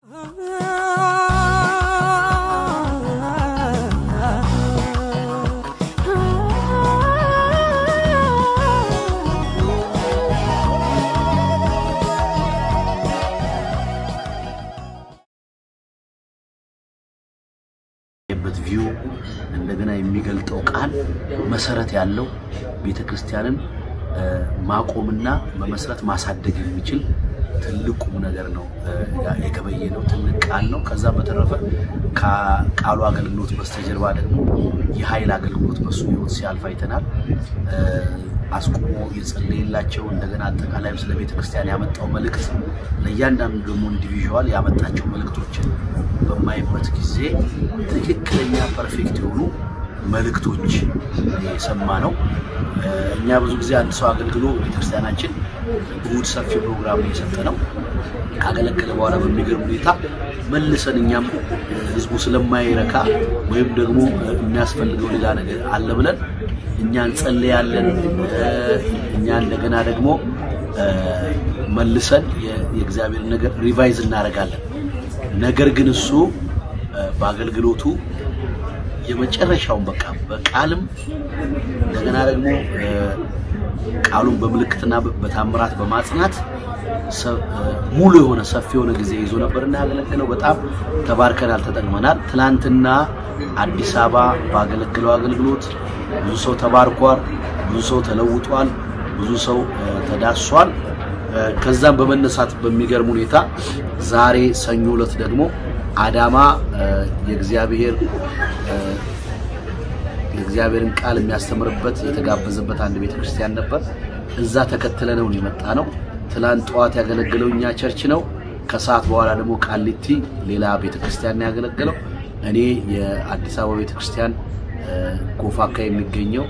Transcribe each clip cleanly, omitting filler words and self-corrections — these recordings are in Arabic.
በቪው እንደገና የሚገልጠው ቃል መሰረት ያለው ቤተክርስቲያንን ማቆምና በመስራት ማሳደግ የሚችል ትልቁ ነገር ነው የገበየነው ትልቅ ቃል ነው ከዛ በተረፈ ቃሉ አገልግሎት በስተጀርባ ደግሞ የኃይል አገልግሎት በሱ ህይወት ሲያልፍ አይተናል አስቆሞ የጸለየላቸው እንደገና አጠቃላይ ስለ ቤተክርስቲያን ያመጣው መልእክት ለእያንዳንዱ ደግሞ ኢንዲቪጁዋል ያመጣቸው መልእክቶች በማይበት ጊዜ ትክክለኛ ፐርፌክት የሆኑ መልእክቶች የሰማነው እኛ ብዙ ጊዜ አንድ ሰው አገልግሎ ቤተክርስቲያናችን ብዙ ሰፊ ፕሮግራም እየሰጠነው ካገለገለ በኋላ በሚገርም ሁኔታ መልሰን እኛም ህዝቡ ስለማይረካ ወይም ደግሞ የሚያስፈልገው ሌላ ነገር አለ ብለን እኛ እንጸልያለን እኛ እንደገና ደግሞ መልሰን የእግዚአብሔር ነገር ሪቫይዝ እናደርጋለን ነገር ግን እሱ በአገልግሎቱ የመጨረሻውን በቃ በቃልም እንደገና ደግሞ ቃሉን በመልእክትና በታምራት በማጽናት ሙሉ የሆነ ሰፊ የሆነ ጊዜ ይዞ ነበርና ያገለገለው በጣም ተባርከናል ተጠቅመናል ትላንትና አዲስ አበባ ባገለገለው አገልግሎት ብዙ ሰው ተባርኳል ብዙ ሰው ተለውጧል ብዙ ሰው ተዳስሷል ከዛም በመነሳት በሚገርም ሁኔታ ዛሬ ሰኞ ዕለት ደግሞ አዳማ የእግዚአብሔርን ቃል የሚያስተምርበት የተጋበዘበት አንድ ቤተክርስቲያን ነበር እዛ ተከትለነው የመጣነው ትላንት ጧት ያገለገለውኛ ቸርች ነው ከሰዓት በኋላ ደግሞ ቃሊቲ ሌላ ቤተክርስቲያን ያገለገለው እኔ የአዲስ አበባ ቤተክርስቲያን ጎፋካ የሚገኘው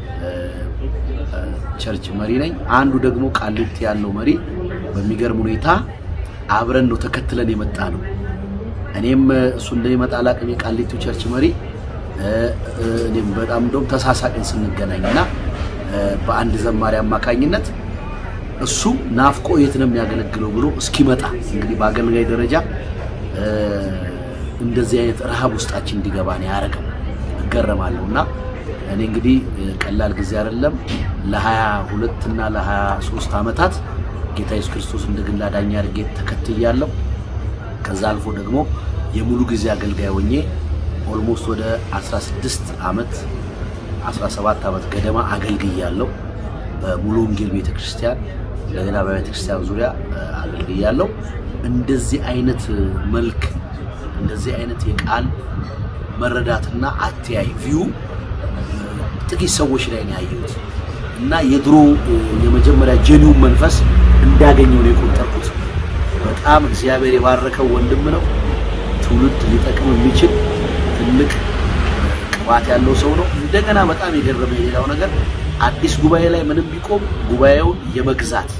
ቸርች መሪ ነኝ አንዱ ደግሞ ቃሊቲ ያለው መሪ በሚገርም ሁኔታ አብረን ነው ተከትለን የመጣነው እኔም እሱ እንደሚመጣ አላቀም የቃሊቲ ቸርች መሪ እኔም በጣም እንደውም ተሳሳቅን ስንገናኝና በአንድ ዘማሪ አማካኝነት እሱ ናፍቆ የት ነው የሚያገለግለው ብሎ እስኪመጣ እንግዲህ በአገልጋይ ደረጃ እንደዚህ አይነት ረሃብ ውስጣችን እንዲገባ ነው ያረከው ገረማለውና እኔ እንግዲህ ቀላል ጊዜ አይደለም ለ22 እና ለ23 አመታት ጌታ ኢየሱስ ክርስቶስ እንደግል አዳኝ አድርጌ ተከትያለሁ ከዛ አልፎ ደግሞ የሙሉ ጊዜ አገልጋይ ሆኜ ኦልሞስት ወደ 16 አመት 17 አመት ገደማ አገልግያለሁ በሙሉ ወንጌል ቤተክርስቲያን ለሌላ ቤተክርስቲያን ዙሪያ አገልግያለሁ እንደዚህ አይነት መልክ እንደዚህ አይነት የቃል መረዳትና አትያይ ቪው ጥቂት ሰዎች ላይ ነው ያዩት እና የድሮ የመጀመሪያ ጀኒው መንፈስ እንዳገኘው ነው የቆጠርኩት በጣም እግዚአብሔር የባረከው ወንድም ነው ትውልድ ሊጠቅም የሚችል ትልቅ ቅባት ያለው ሰው ነው እንደገና በጣም የገረመኝ ሌላው ነገር አዲስ ጉባኤ ላይ ምንም ቢቆም ጉባኤውን የመግዛት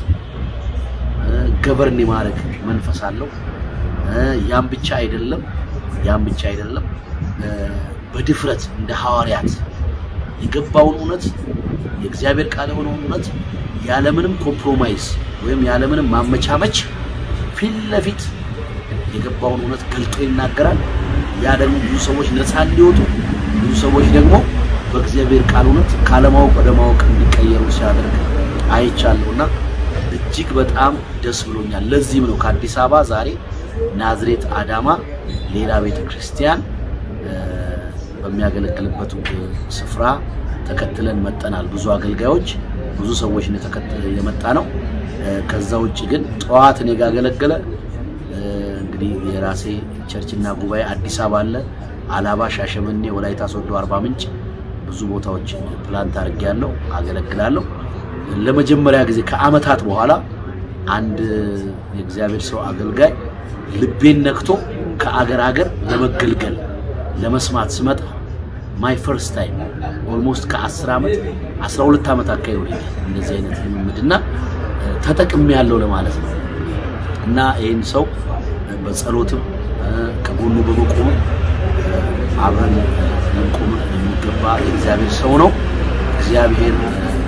ገቨርን ማድረግ መንፈስ አለው ያም ብቻ አይደለም በድፍረት እንደ ሐዋርያት የገባውን እውነት የእግዚአብሔር ቃል የሆነውን እውነት ያለምንም ኮምፕሮማይዝ ወይም ያለምንም ማመቻመች ፊት ለፊት የገባውን እውነት ገልጦ ይናገራል ያ ደግሞ ብዙ ሰዎች ነፃ እንዲወጡ ብዙ ሰዎች ደግሞ በእግዚአብሔር ቃል እውነት ካለማወቅ ወደ ማወቅ እንዲቀየሩ ሲያደርግ አይቻለውና እጅግ በጣም ደስ ብሎኛል ለዚህም ነው ከአዲስ አበባ ዛሬ ናዝሬት አዳማ ሌላ ቤተክርስቲያን በሚያገለግልበት ስፍራ ተከትለን መጣናል ብዙ አገልጋዮች ብዙ ሰዎች ነው ተከትለን የመጣ ነው ከዛ ውጪ ግን ጧት ነው ያገለገለ እንግዲህ የራሴ ቸርችና ጉባኤ አዲስ አበባ አለ አላባ ሻሸመኔ ወላይታ ሶዶ አርባ ምንጭ ብዙ ቦታዎች ፕላንት አድርጌያለሁ አገለግላለሁ ለመጀመሪያ ጊዜ ከአመታት በኋላ አንድ የእግዚአብሔር ሰው አገልጋይ ልቤን ነክቶ ከአገር ለመገልገል ለመስማት ስመጣ my first time almost ከ10 አመት 12 አመት አካባቢ እንደዚህ አይነት ልምምድና ተጠቅሜ ያለው ለማለት ነው እና ይሄን ሰው በጸሎትም ከጎኑ በመቆም አብረን እንቆም የሚገባ እግዚአብሔር ሰው ነው እግዚአብሔር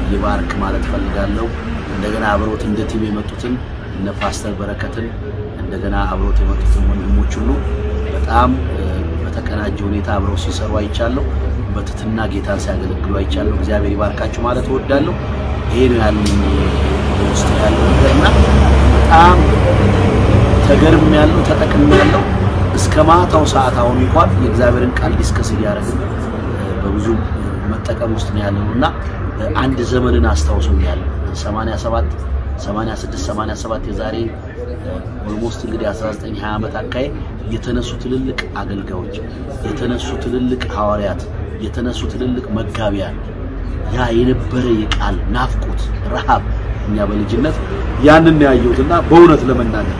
ይባርክ ማለት ፈልጋለሁ እንደገና አብሮት እንደ ቲም የመጡትን እነ ፓስተር በረከትን እነ እንደገና አብሮት የመጡትን ወንድሞች ሁሉ በጣም በተቀናጀ ሁኔታ አብረው ሲሰሩ አይቻለሁ በትትና ጌታን ሲያገለግሉ አይቻለሁ እግዚአብሔር ይባርካችሁ ማለት እወዳለሁ ይሄ ነው ያለው ውስጥ ያለው ነገርና በጣም ተገርም ያለው ተጠቅም ያለው እስከ ማታው ሰዓት አሁን እንኳን የእግዚአብሔርን ቃል ዲስከስ ያደረግን በብዙ መጠቀም ውስጥ ነው ያለውና አንድ ዘመንን አስተዋውሶኛል 87 86 87 የዛሬ ኦልሞስት እንግዲህ 19 ዓመት አካይ የተነሱ ትልልቅ አገልጋዮች የተነሱ ትልልቅ ሐዋርያት የተነሱ ትልልቅ መጋቢያን ያ የነበረ የቃል ናፍቆት ረሃብ እኛ በልጅነት ያንን ያየውትና በእውነት ለመናገር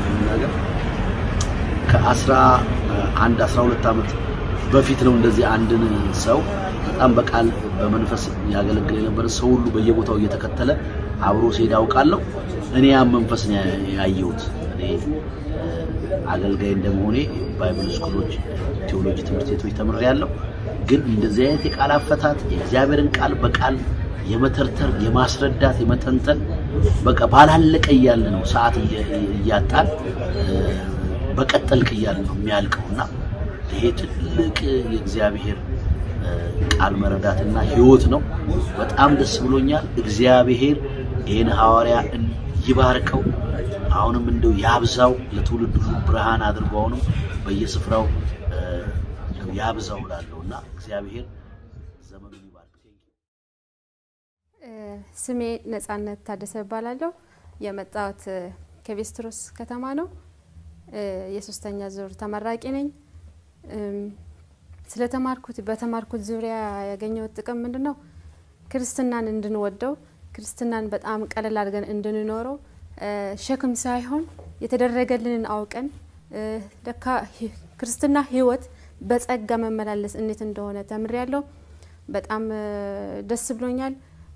ከ11 12 ዓመት በፊት ነው እንደዚህ አንድን ሰው በጣም በቃል በመንፈስ ያገለግል የነበረ ሰው ሁሉ በየቦታው እየተከተለ አብሮ ሲሄድ አውቃለሁ እኔ ያ መንፈስ ነው ያየሁት እኔ አገልጋይ እንደመሆኔ ባይብል ስኩሎች ቴዎሎጂ ትምህርት ቤቶች ተምሬያለሁ ግን እንደዚህ አይነት የቃል አፈታት የእግዚአብሔርን ቃል በቃል የመተርተር የማስረዳት የመተንተን በቃ ባላለቀ ይያል ነው ሰዓት ይያጣል በቀጠልክ ይያል ነው የሚያልቀውና ይሄ ትልቅ የእግዚአብሔር ቃል መረዳትና ህይወት ነው በጣም ደስ ብሎኛል እግዚአብሔር ይሄን ሐዋርያ ይባርከው አሁንም እንደው ያብዛው ለትውልድ ሁሉ ብርሃን አድርጎው ነው በየስፍራው ያብዛው ላለውና እግዚአብሔር ዘመኑን ይባርክ ስሜ ነጻነት ታደሰ ባላለው የመጣሁት ከቬስትሮስ ከተማ ነው የሶስተኛ ዙር ተመራቂ ነኝ ስለተማርኩት በተማርኩት ዙሪያ ያገኘሁት ጥቅም ምንድነው ክርስትናን እንድንወደው ክርስትናን በጣም ቀለል አድርገን እንድንኖረው ሸክም ሳይሆን የተደረገልንን አውቀን ለካ ክርስትና ህይወት በጸጋ መመላለስ እንዴት እንደሆነ ተምሬያለሁ በጣም ደስ ብሎኛል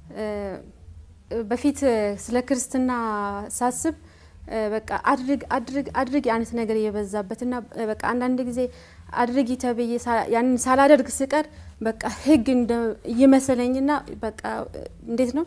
በፊት ስለ ክርስትና ሳስብ በቃ አድርግ አይነት ነገር የበዛበትና በቃ አንድ ጊዜ አድርጊ ተብዬ ያንን ሳላደርግ ስቀር በቃ ህግ ይመስለኝና በቃ እንዴት ነው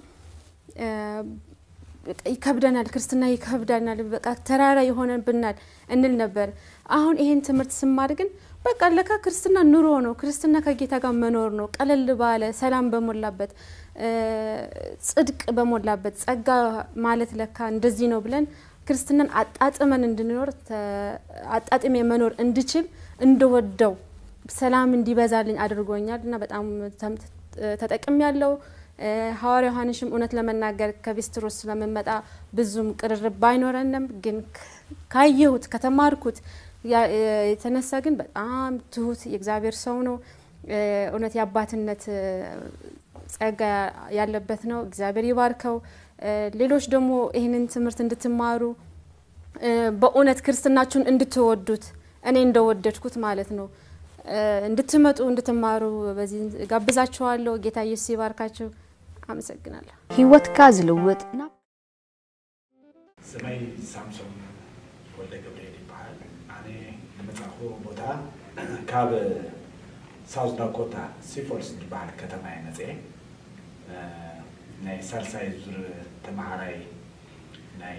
ይከብደናል ክርስትና ይከብደናል በቃ ተራራ ይሆነብናል እንል ነበር አሁን ይሄን ትምህርት ስማር ግን በቃ ለካ ክርስትና ኑሮ ነው ክርስትና ከጌታ ጋር መኖር ነው ቀለል ባለ ሰላም በመላበት ጽድቅ በመላበት ጸጋ ማለት ለካ እንደዚህ ነው ብለን ክርስትናን አጣጥመን እንድንኖር አጣጥሜ መኖር እንድችል እንደወደው ሰላም እንዲበዛልኝ አድርጎኛልና በጣም ተጠቅም ያለው ሐዋርያ ዮሐንስም እውነት ለመናገር ከቬስትሮስ ስለመመጣ ብዙም ቅርርብ ባይኖረንም ግን ካየሁት ከተማርኩት የተነሳ ግን በጣም ትሁት የእግዚአብሔር ሰው ነው እውነት ያባትነት ጸጋ ያለበት ነው እግዚአብሔር ይባርከው ሌሎች ደግሞ ይሄንን ትምህርት እንድትማሩ በእውነት ክርስትናችሁን እንድትወዱት እኔ እንደወደድኩት ማለት ነው እንድትመጡ እንድትማሩ በዚህ ጋብዛችኋለሁ ጌታ ኢየሱስ ይባርካችሁ አመሰግናለሁ ህይወት ካዝልውጥና ስሜ ሳምሶን ወልደ ገብርኤል ይባላል እኔ የመጣሁ ቦታ ካብ ሳውዝ ዳኮታ ሲፎልስ ይባላል ከተማ አይነጼ ናይ ሳልሳይ ዙር ተማሃራይ ናይ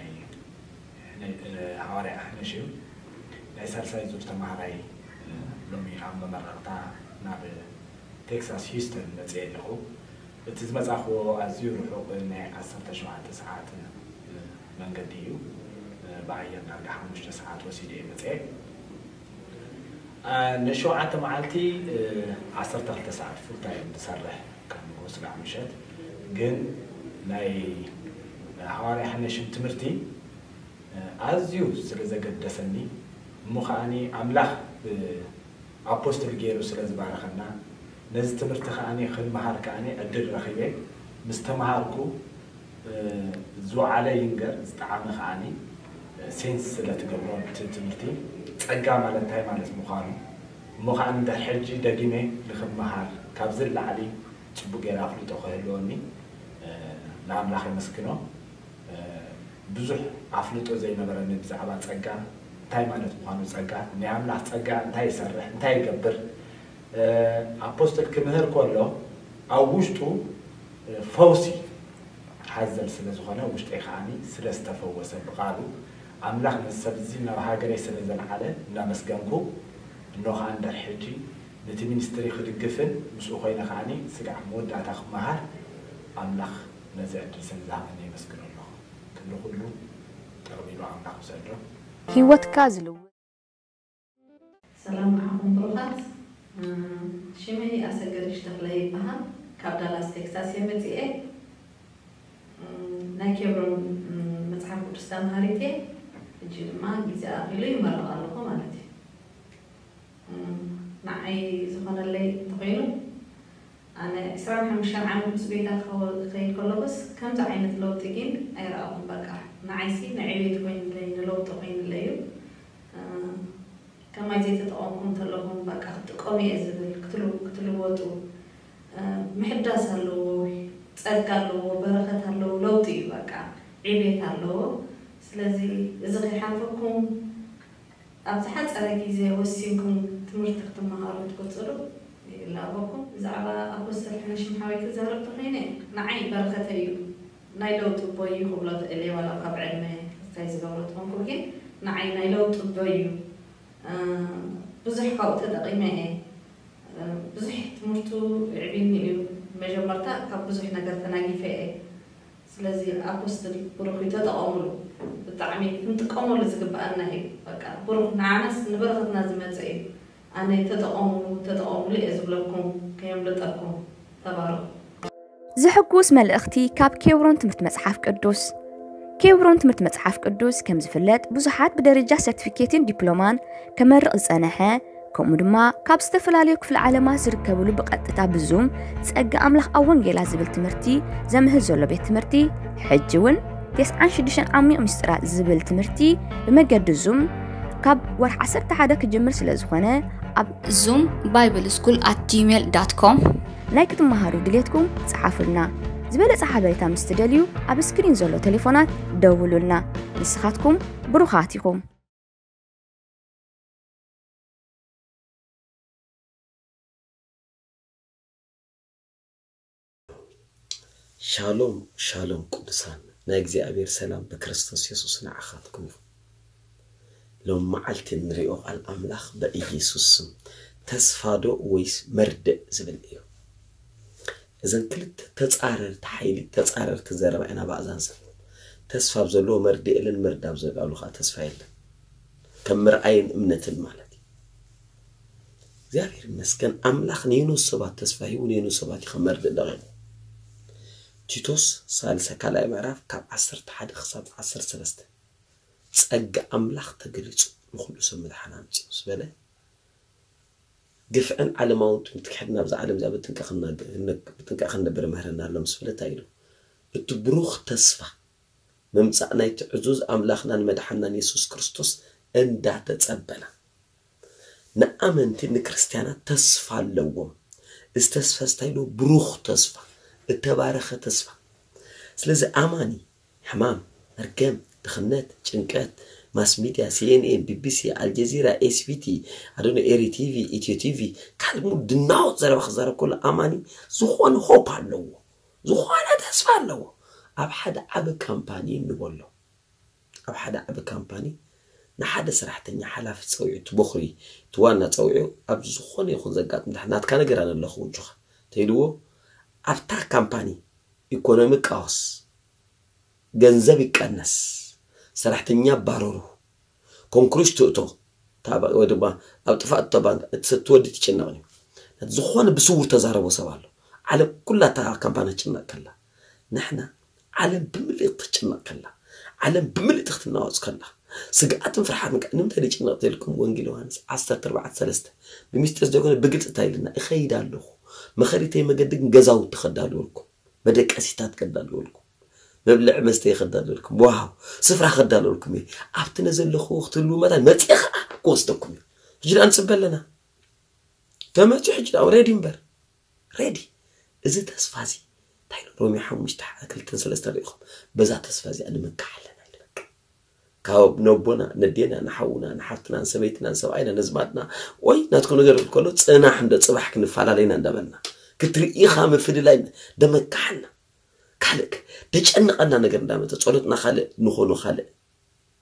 ሐዋርያ ዮሐንስም ናይ ሳልሳይ ዙር ተማሃራይ ሎሚ ኣብ መመረቅታ ናብ ቴክሳስ ሂውስተን መጽለኹ እቲ ዝመጻኽዎ ኣዝዩ ርሑቕ ናይ 17 ሰዓት መንገዲ እዩ በአየር ዳርጋ 5 ሰዓት ወሲደ መጽ ነሸውዓተ መዓልቲ 12 ሰዓት ፉል ታይም ተሰርሕ ከም ወስጋ ምሸት ግን ናይ ሐዋርያ ዮሐንስም ትምህርቲ ኣዝዩ ስለዘገደሰኒ ሙኻኒ አምላኽ አፖስቶል ጌሩ ስለዝባረኸና ነዚ ትምህርቲ ኻኒ ኽንመሃር ካኒ እድል ረኺበ ምስተማሃርኩ ዝውዓለ ይንገር ዝጣዓመ ኻኒ ሴንስ ስለትገብሮ ትምህርቲ ጸጋ ማለት እንታይ ማለት ምዃኑ ሙኻን እንደ ሕጂ ደጊሜ ልኽመሃር ካብ ዝላዕሊ ጽቡቕ ጌራ ኣፍልጦ ክህልወኒ ንኣምላኽ የመስግኖ ብዙሕ ኣፍልጦ ዘይነበረኒ ብዛዕባ ጸጋ እንታይ ማለት ምዃኑ ጸጋ ናይ ኣምላኽ ጸጋ እንታይ ይሰርሕ እንታይ ይገብር አፖስቶል ክምህር ከሎ ኣብ ውሽጡ ፈውሲ ሓዘል ስለዝኾነ ውሽጠይ ኻኒ ስለዝተፈወሰ ብቃሉ أملاك نسبزين وهاجر يسلزن على نامسجنكو إنه عند الحجي نتي منستري خد الجفن مش أخينا خاني سجع مود أتاخ مهار أملاك نزعت سنزع أني مسكن الله كله تربيله أملاك مسجر هيوت كازلو سلام عليكم بروحات شمي أسجرش تغلي بها كابدالاس تكساس يمتي ناكيبرون متحف قدستان هاريتي جيل ما جيزا أخيلي مرة قالوا مالتي معي زخون اللي تغيرو أنا إسرائيل حمشان عامل بسبيتا خيل كله بس كم زعينة لو تجين أي رأوهم بقى نعيسي نعيبيت وين اللي نلو تغين الليو كما جيت تقوم تلهم بقى تقومي إزبل كتلو وطو محدث هلو تسألو بركة هلو لوتي بقى عيبيت هلو سلازي إذا غي حافظكم أبتحت على جيزة وسينكم تمرتك تمهارو تقصرو إلا أبوكم إذا عبا أبو السلحنا شمحاوي كزهرب تغيني نعي بركة أيو نايلو تبوي خبلات إلي ولا قبع الماء استايز قولتهم كوكي نعي نايلو تبوي بزح قوت دقيمة بزح تمرتو عبيني مجمرتا كبزح نقرت ناقي فيه سلازي أبوستل بروخي تتقاملو بالتعميق كنت قاملو زقبقنا هيك بقى بروخ نعنس نبرغتنا زمتي أنا تتقاملو إزبلكم كيملتكم تبارك زحكوس ملأختي كاب كيورون تمرت مصحف قدوس كيورون تمرت مصحف قدوس كم زفلت بزحات بدرجة سيرتيفيكيتين دبلومان كمرق صنحة كم دما كاب استفلاليو كفل علامات زركبلو بقطتا بزوم تسقى أملاخ أون جيلا زبل تمرتي زمه زولو بيت تمرتي حجون 96 عامي مسترات زبل تمرتي بمجد زوم كاب ورح 11 كجمر سلازخونه أب zoom bibleschool@gmail.com لايك تمهارو دليتكم صحافلنا زبالة صحابيتا مستدليو أب سكرين زولو تليفونات دولولنا نسخاتكم بروخاتكم شالوم شالوم قدسان ناجزي أبير سلام بكريستوس يسوع نعخاتكم لو معلت نريو الأملاخ بإيسوس تسفادو ويس مرد زبليو إذا كنت تتعرر تحيلي تتعرر تزرب أنا بعزان سن تسفى بزلو مرد إلى المرد بزلو قالوا خا تسفى إلا كم مرعين أمنة المالتي زابير مسكن أملاخ نينو الصبات تسفى ونينو الصبات خمرد دغين تيتوس سالسة كلا معرف كاب 11 خصاب 10 سلسته سأجا أملاخ تجلس نخلو سمد حنام تيوس بله قفن على موت متكحدنا بز عالم زي بتنكخنا إنك بتنكخنا برمهرنا لمس فلا تايلو التبروخ تسفى ممسعنا يتعزوز أملاخنا المدحنا يسوع كريستوس إن ده تتقبلنا نأمن إن كريستيانا تسفى اللوم استسفى ستايلو بروخ تسفى التبارخ تسفى سلازي أماني حمام أرقام دخنات جنكات ماس ميديا CNN BBC الجزيرة SVT أدوني إيري TV إتيو TV كلمو دناو زرب خزارة كل أماني زخوان هوب هاللو زخوان تسفى اللو أب حدا عب كامباني نقوله أب حدا عب كامباني نحدا سرحتني حلاف تسوي تبخري توانا تسوي أب زخوان يخون زقات مدحنات كان قرانا اللخون جوخ تيلو أبتا كامباني إيكونوميك أوس جنزبي كنس سرحتني بارورو كونكروش تؤتو تابع ودبا أبتفاء طبعا تستودي تشنوني زخوان بسور تزاربو سوالو على كلها تا كامباني تشنا كلا نحنا على بملي تشنا كلا على بملي تختنا وز كلا سقعت فرحان مك نمت اللي تشنا تلكم وانجيل وانس 10-4 بمستر دوغن بقلت تايلنا اخيد الله مخريتي مقدق جزاو تخدالو لكم بدك اسيتات كدالو لكم مبلع مستي خدالو لكم واو صفر خدالو لكم عبتنا زلخو اختلو مثلا متيخ قوستكم جينا نسبل لنا تماتي حجنا اوريدي مبر ريدي اذا تسفازي تايلو رومي حمش تحت كلتن سلسته ليكم بزا تسفازي انا مكحلنا كاو نوبنا ندينا نحونا نحرتنا نسبيتنا نسوعينا نزماتنا وي ناتكو نغير كله صنا حند صباح كنفعل علينا ندبلنا كتري خام في لاين دمكحنا كالك تجنقنا نغير دامه تصلتنا خالق نخونو خالق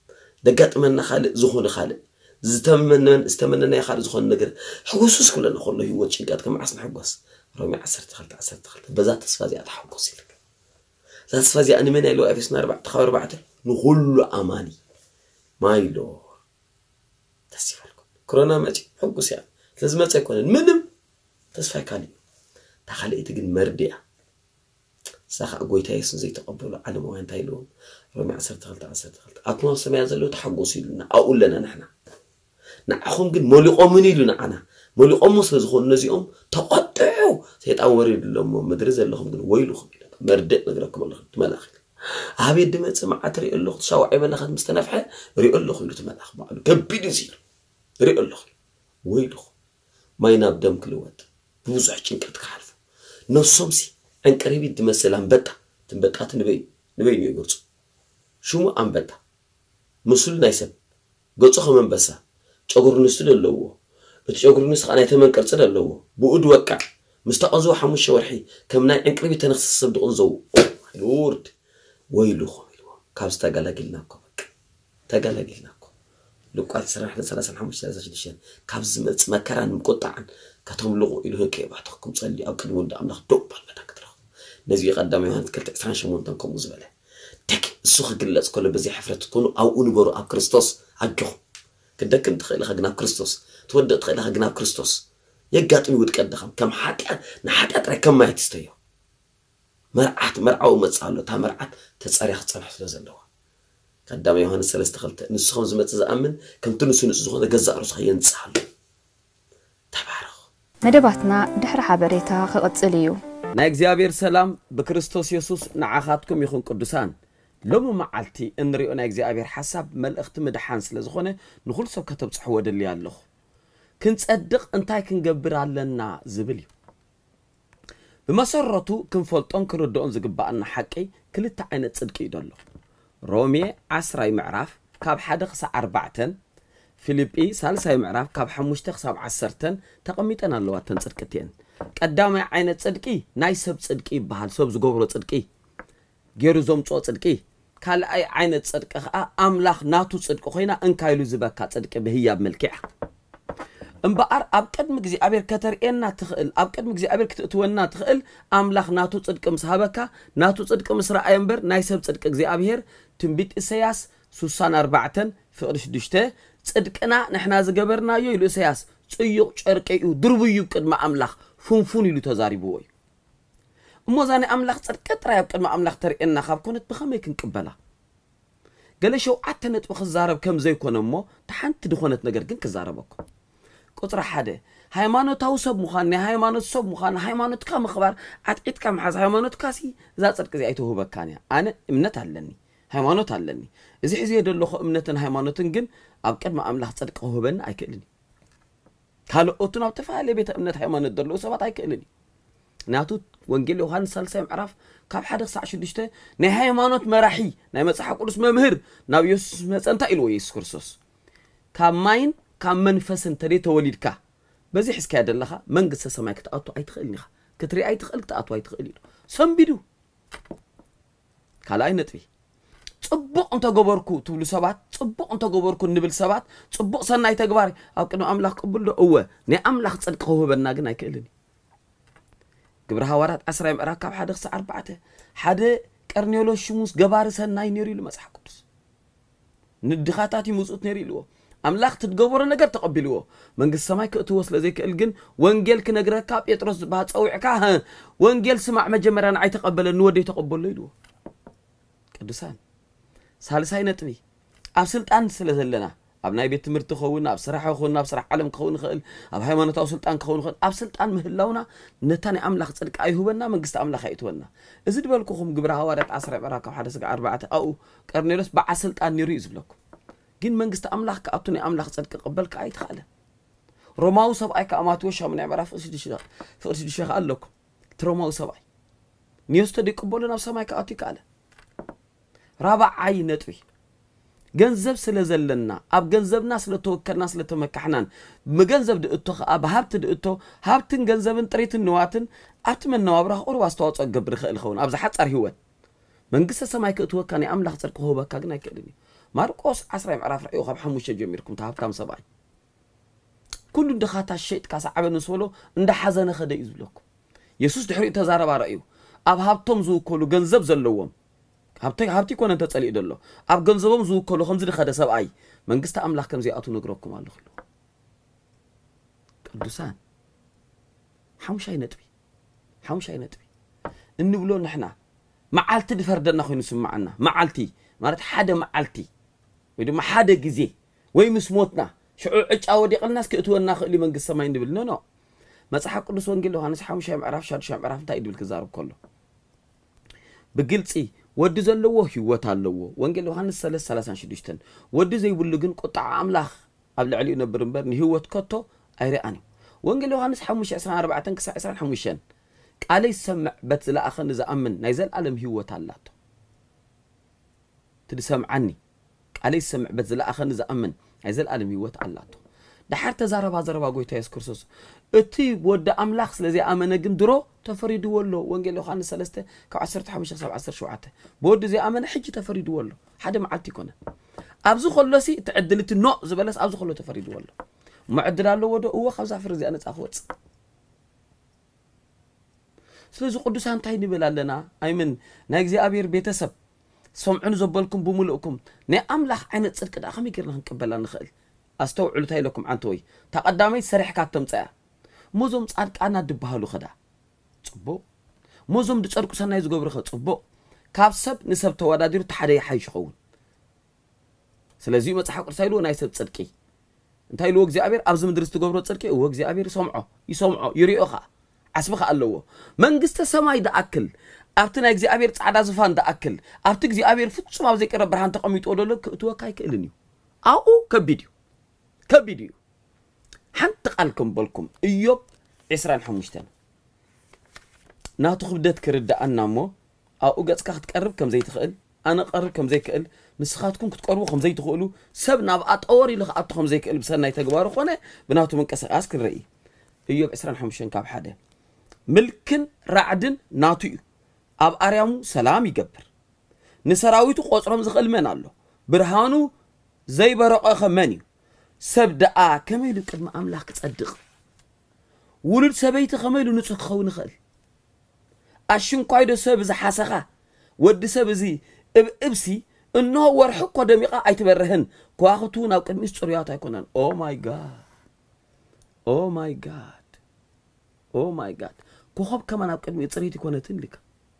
دقاتمنا خالق زخون خالق استمننا خالق زخون نجر حقوسوس كلنا خلنا هو شنقات كم عصنا حقوس رامي عسرت خلت بذات تسفازي أتحقوسي لك ذات تسفازي أنا من إلو أفسنا 4 نقول أماني ما يلو تسفالكم كورونا ماشي حقوس يعني لازم تكون منم تسفى كالي تخلي تجن مردية ساخ أقوي تايسن زي تقبله على موين تايلون رامي عسرت خلت أكون سمع زلوا تحقوسي لنا أقول لنا نحن نأخون جن مولقوا مني لنا أنا مولقوا مصر زخون نزيهم تقطعوا سيتأوري لهم مدرسة لهم جن ويلهم مردة نقولكم الله تملاخ هابي الدماء سمع عتري الله شاوع عيبنا خد مستنفحة ري الله خلو تملاخ بعده كبي نزيل ري الله ويلهم ما يناب دم كل وقت بوزع شنكت كحلف نصهم سي أن قريب الدماء سلام بتا تنبتات نبي يقولش شو ما أم بتا مسؤول نايسب قصة من بسا تجور نسل اللوه تجور نس أنا يتمن كرسل اللوه بود وقع مستقزو حمش شورحي كم ناي أنقرب تنخس الصبد أنزو الورد ويلو كابس تجلجلناكم لقات سرح لثلاثة حمش 3 شديشان كابز مكران مقطعا كتم لغو إلى هيك بعتقكم صلي أو كل ود أملاخ دوب بالمتاكتر نزي قدام يهان كلت إسران شمون تنكم زبالة تك السوق قلت كل بزي حفرة تكونوا أو أنبرو أب كريستوس عجو كدك انت خيلها جناب كريستوس تودت خيلها جناب كريستوس يقات ميود كدخم كم حاجة نحاجة ترى كم ما يتستيو مرعو متصالو تا مرعت تتصاريخ تصالح سلازلوا قدام يوحنا 3 خلت نسخم زمت زأمن كم تنسو نسخو جزء رصح ينصحل تبارك مدباتنا دحر حبريتا خقصليو نا እግዚአብሔር ሰላም በክርስቶስ ኢየሱስ ንዓኻትኩም ይኹን ቅዱሳን لو معلتي إن رأينا إجزاء حسب ملأخت مدحان سلزخونه نقول سب كتب صحوة اللي الله كنت أصدق أنتي كنجبر علىنا زبلي بمسرته كنفلت أنكر الدون زجبأنا حكي كل تعينت صدق يدله رومي 10 معرف كاب حدق 4 فيليبي 3 معرف كاب 5 10 تقميتنا اللي واتن صدقتين قدام عينت صدقي نايسب صدقي بحال سب زغبرو صدقي غير زوم صدقي كال أي عين تصدق أملاخ ناتو تصدق خوينا إنكايلو زبكة تصدق بهياب ملكع إنبقر أبكد مجزي أبير كتر إننا تخيل أبكد مجزي أبير كتونا تخيل أملاخ ناتو تصدق مسحبكة ناتو تصدق مسرع أمبر نايسب تصدق مجزي أبير تنبيت إسياس سوسان 4 في قرش دشته تصدقنا نحنا زجبرنا يلو إسياس تيو شركيو دربيو كد مع أملاخ فون يلو تزاري بوي موزاني أملاخ تصدق ترى يبقى ما أملاخ ترى إننا خاب كنت بخميك نقبلها قال شو عتنت بخزارب كم زي كون أمه تحنت دخونت نجر كن كزاربكم قطر حدا هايمانو توصب مخانة هايمانو صب مخانة هايمانو كم خبر عتقيت كم حز هايمانو كاسي ذات صدق زي أيته بكانيا أنا إمنت علني هايمانو علني إذا حزي يدل خو إمنت هايمانو تنجن أبكر ما أملاخ تصدق هو بن أيكلني قالوا أتونا بتفعل بيت إمنت هايمانو دلوا سبعة أيكلني ناتو وانجيل يوحنا 3 معرف كاب حدا ساعة شدشته نهاية مانوت مراحي نهاية مصحف قدس ممهر نبيوس مسأنتا إلو يسوع كريستوس كماين كمنفس انتري توليدك بزي حس كاد الله منقص سماك تقطو أي تخيلني كتري أي تخيل تقطو أي تخيل سنبيدو كلا أي نتبي صبق أنت جبركو تقول سبات صبق أنت جبركو نبل سبات صبق سناي تجباري أو كأنه أملاك قبل هو نه أملاك صدق هو بناجنا يكلني قبرها ورات 10 معركب حدا 4 حدا قرنيولو شموس جبار سناي نيري لمسح قدس ندخاتاتي موصوت نيري لو أملاخ تتجبر نجر تقبلوه من السماء كأتوصل زيك الجن وانجيل كنجرة كاب يترص بهات أو عكاها وانجيل سمع مجمران عي تقبل النودي تقبل ليلو قدسان سالساي نتبي أبسلت أن سلسلنا أبناء بيت مرت خونا بصراحة خونا بصراحة علم خون خل أب هاي ما نتواصلت أن خون خل أبسلت أن مهلونا نتاني أملاخ صدق أي هو بنا من قست أملاخ أيتونا إذا بالكم جبرها ورد 10 معركة حدا 4 أو كارنيلوس بعسلت أن يريز بلكم جين من قست أملاخ كأبتني أملاخ صدق قبلك أي تخاله روماو سبعي كأمات وشها من عبارة فقرش دي شيخ قال لكم تروماو سبعي نيوستدي قبولنا بسماي كأتي كاله رابع عي نتوي جنزب سلزلنا أب جنزبنا سلتوكلنا سلتمكحنان مجنزب دقتو أب هبت دقتو هبتن جنزبن طريت النواتن أتمنى وابره أروى استوات أجبر خيل خون أبز حتى أرهوان من قصة سماي كأتوه كان أملاخ تركه بكاجنا كلني ማርቆስ 10 ምዕራፍ ራእዩ ካብ 5 ጀሚርኩም ተሃብካም ሰብኣይ كل دخات الشيء كاس عبن سولو عند حزن خد يزبلكم يسوع دحري تزارب رأيه أب هابتم زو كلو جنزب زلوهم هابتي كون أنت تسألي دلله أب جنزبهم زو كلو خمسة خد سبعي من قست أملاك كم زي أتو نقرأكم على خلو قدوسان حمشي نتبي إنه بلون نحنا معالتي دفردنا خوي نسمعنا معالتي مرات حدا معالتي ويدو ما حدا جزي ويمسموتنا شو أودي الناس كأتونا خلي من قصة ما يندبل نو مصحف قدس وانجيل له هنس حامش يعرف شاد يعرف تايد بالكزارب كله بقلتي ودي زلوه هو تعلوه وانجيل له هنس ثلاث شديشتن ودي زي بلجن قطع أملاخ قبل علي نبرمبر هو تكتو أيراني وانجيل له هنس حامش 14 كسا 15 قال يسمع بتلا أخن إذا أمن نيزل علم هو تعلاته تسمع عني قال يسمع بتلا أخن إذا أمن هذا العالم يوت علاته ده حتى زربا قويته يسوع كرسوس اتي ود املاخ سلازي امنه جن درو تفريد ولو وانجيل يوحنا 3 ك10 5 7 10 7 بود زي امنه حجي تفريد ولو حدا معلتي كونه ابزو خلصي تعدلت النو زبلس ابزو خلو تفريد ولو معدل له ود هو خمسه فرز انا صافوت سلازي قدوسان تاي نبلالنا ايمن نا اغزابير بيتسب سمعون زبلكم بملؤكم ني املاح عين صدق دا خمي غيرنا نقبلنا نخل استوعلوا تاي لكم عنتوي تقدامي سريح كاتمصا موزم صادقانا دبهالو خدا صبو موزم دصرق سناي زغبر خ صبو كاب سب نسب توادادير تحدي حيش خون سلازي مصحف قرسايلو ناي سب صدقي انتاي لو اغزابير ابز مدرس تغبرو صدقي او اغزابير يسمعو يريوخا عسبخ الله منغست سماي داكل أبتنا إجزي أبير تعدا زفان دا أكل أبتك إجزي أبير فتش ما بزيك رب برهان تقومي تقول له توكاي كإلنيو أو كبيديو حنت قالكم بالكم إيوب 25 ناتو خبدت كرد أنا مو أو قد كاخد تقرب كم زي تخيل أنا قرب كم زي كقل نسخاتكم كتقربوا خم زي تقولوا سبنا بقى أوري لخ أطخم زي كقل بسنا يتجباروا خونه بناتو من كسر أسكر رأي إيوب 25 كاب حدا ملكن رعدن ناتو أب أريامو سلام يجبر نسراويتو قصرهم زخل من الله برهانو زي برقة خمانيو سبدأ كميلو كدما أملاك تصدق ولد سبيت خميلو نتسخ خون خل أشون قايدو سب زي حسخة ود سب زي إبسي إنه ورحق ودميقة أيتبرهن كواختون أو كدمي سوريات يكونن أو ماي جاد كوخب كمان أو كدمي سوريات يكونن تنلك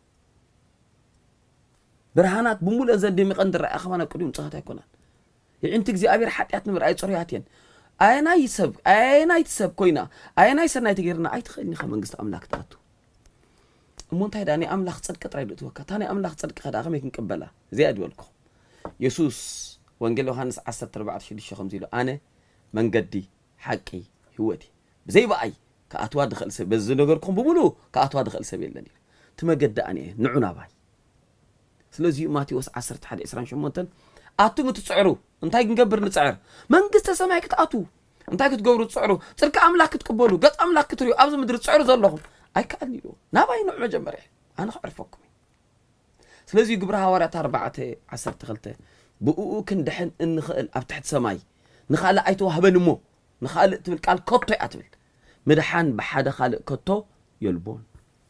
برهانات بمول أزل دمي قندر رأي أخوانا كلهم صحات يكونن يعني أنت زي أبير حتى نمر أي صريحتين أنا يسب كوينا أنا يسنا يتغيرنا أي تخليني خمن قصة أملاك تاتو المنتهى داني أملاك صدق ترايد توكا تاني أملاك صدق خدا خميك نقبلها زي أدولكم يسوس وانجيل يوحنس 10:14 أنا من قدي حقي هوتي زي بأي كأتوا دخل سب بس نقولكم بمولو كأتوا دخل سبيل لني تما قد أنا نعنا باي سلوزي ماتيوس 10:21 أتو متسعرو انتاي نقبر نتسعر من قصة سمايك تأتو انتاي كتقبرو تسعرو ترك أملاك تقبلو قد أملاك تريو أبز مدر تسعرو زلهم أي كأني له ناباي نوع مجمري أنا أعرفكم سلوزي قبرها ورات 14 بقوقو كندحن نخال أب تحت سماي نخال أيتو هبنمو نخال تبل قال كوتو أتبل مدحان بحدا خالق كوتو يلبون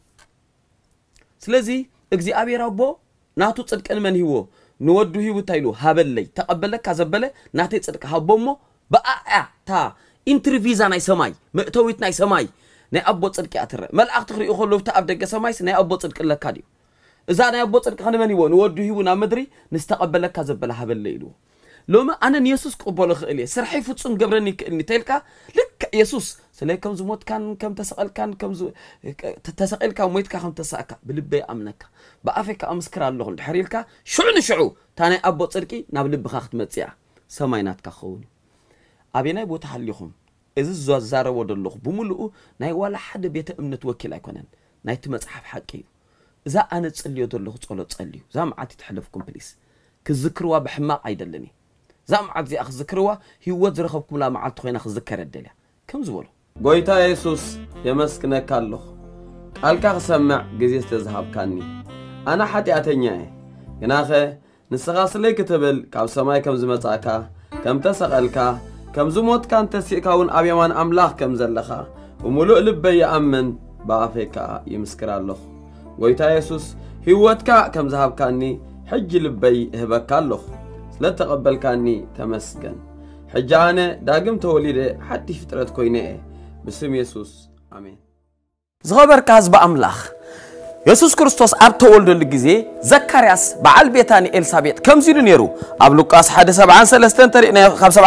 سلوزي اجزي أبي ربو ناتو تصدق من هو نودو هيو تايلو هابلي تقبلك كذبله ناتي تصدق هابومو بقى تا انترفيزا ناي سماي مأتويت ناي سماي ناي أبو تصدق أتر ملأخ تخري أخلو تأب دقة سماي ناي أبو تصدق لك كاديو إذا ناي أبو تصدق خاني من هو نودو هيو نامدري نستقبلك كذبله هابلي لو لما أنا يسوس قبله خليه سرحي فتسون قبرني كأني تلك لك يسوس سلي كم زموت كان كم تسأل كان كم تسأل كم ميت كم تسأك بلبي أمنك بأفك أمسكر الله الحريلك شو تاني أبو تصدقي نابلب بخاخت متسيع سماينات كخون أبينا يبو تحليهم إذا الزوار ود الله بملؤ ناي ولا حد بيت أمنة وكيل يكونن ناي تمسحف حكي إذا أنا تصلي ود الله تصلي زام عاتي تحلفكم بليس كذكروا بحماق عيدلني زام عاد زي أخذ ذكروا هو زرخبكم لا معلت خينا أخذ ذكر الدليل كم زولو قويتا يسوس يمسكنا كالله قالك سمع جزيز تذهب كاني أنا حتى أتنياه يناخ نسغاسلي كتبل كاب سماي كم زمصاكا كم تسقلكا كم زموت كان تسيكاون ابيمان املاح كم زلخا وملؤ لبي يامن بافيكا يمسكر الله ويتا يسوس هيوتكا كم ذهبكاني حج لبي هبكا الله لا تقبلكاني تمسكن حجانه داغم توليده حتى فطرت كوينه بسم يسوس امين زغبر كاز باملاح يسوس كريستوس اب تولد الغزي زكرياس بعل بيتاني اليسابيت كم زيدو نيرو اب لوقاس 1:73 ترينا